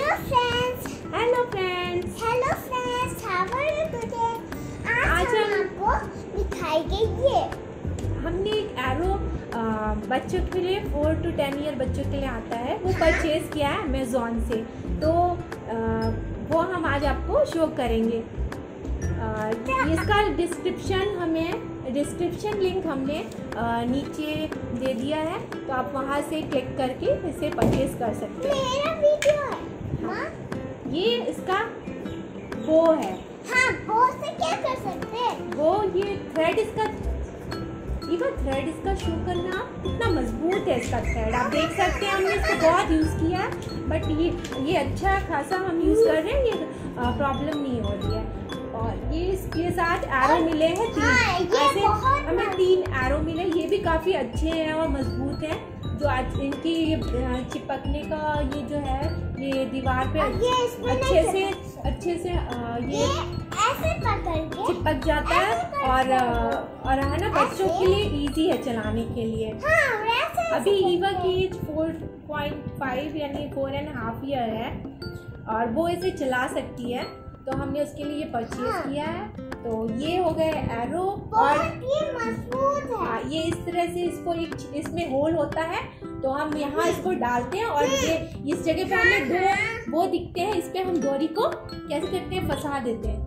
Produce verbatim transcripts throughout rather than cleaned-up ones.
Hello friends hello friends hello friends how are you today? आज हम आपको दिखाएंगे ये हमने एक एरो बच्चों के लिए फोर टू टेन ईयर बच्चों के लिए आता है, वो परचेज किया है अमेज़ॉन से, तो आ, वो हम आज आपको शो करेंगे। आ, इसका डिस्क्रिप्शन हमें डिस्क्रिप्शन लिंक हमने आ, नीचे दे दिया है, तो आप वहाँ से क्लिक करके इसे परचेज कर सकते हैं। मेरा वीडियो है। हाँ? ये इसका वो है। हाँ, वो से क्या कर सकते हैं? वो ये थ्रेड इसका इवन थ्रेड इसका शो करना कितना मजबूत है। इसका थ्रेड आप देख सकते हैं, हमने इसको बहुत यूज़ किया है, बट ये ये अच्छा खासा हम यूज़ कर रहे हैं, ये प्रॉब्लम नहीं हो रही है। और ये इसके साथ एरो मिले हैं तीन। हाँ, ऐसे हमें तीन एरो मिले, ये भी काफ़ी अच्छे हैं और मजबूत हैं। जो आज इनकी चिपकने का ये जो है, ये दीवार पे अच्छे से अच्छे से ये ऐसे पकड़ के चिपक जाता है, और और है ना, बच्चों के लिए इजी है चलाने के लिए। हाँ, वैसे अभी ईवा की एज फोर पॉइंट फाइव यानी फोर एंड हाफ ईयर है, और वो इसे चला सकती है, तो हमने उसके लिए परचेज हाँ। किया है। तो ये हो गए एरो, और ये मजबूत है। हाँ, ये इस तरह से इसको एक इसमें होल होता है, तो हम यहाँ इसको डालते हैं, और ये इस जगह पे हमें दो वो दिखते हैं, इस पे हम डोरी को कैसे करते हैं, फंसा देते हैं।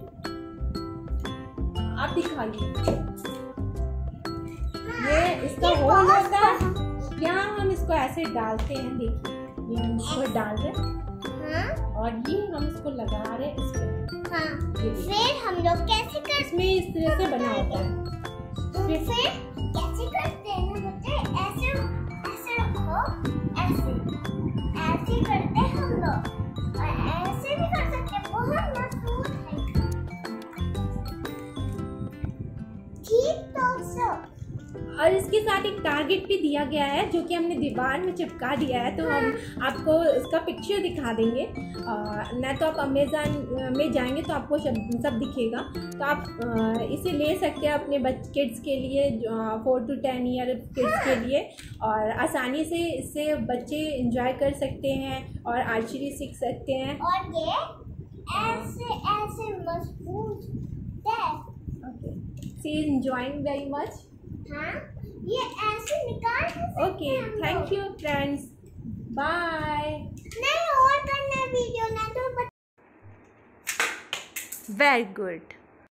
आप दिखाइए, ये इसका होल होता है, यहाँ हम इसको ऐसे डालते हैं। देखिए, ये हम इसको डाल रहे हैं, हाँ? और ये हम इसको लगा रहे हैं इस पे। हाँ। फिर हम लोग कैसे करते? इसमें इस तरह से बना होता है। फिर फिर कैसे करते हैं बच्चे? ऐसे ऐसे रखो, ऐसे ऐसे करते हैं हम लोग, और ऐसे भी कर सकते हैं। बहुत मजबूत है। ठीक तो सब। और इसके साथ एक टारगेट भी दिया गया है, जो कि हमने दीवार में चिपका दिया है, तो हम आपको उसका पिक्चर दिखा देंगे। ना तो आप अमेज़न में जाएंगे तो आपको सब सब दिखेगा, तो आप आ, इसे ले सकते हैं अपने बच किड्स के लिए, four to ten year kids के लिए, और आसानी से इससे बच्चे एंजॉय कर सकते हैं और आर्चरी सीख सकते हैं। और ये ऐसे ऐसे मजबूत है। Okay, she is enjoying very much. हाँ, ये ऐसे निकाल सकते हैं। Okay, thank you friends, bye. नहीं, और करना वीडियो ना तो वेरी गुड।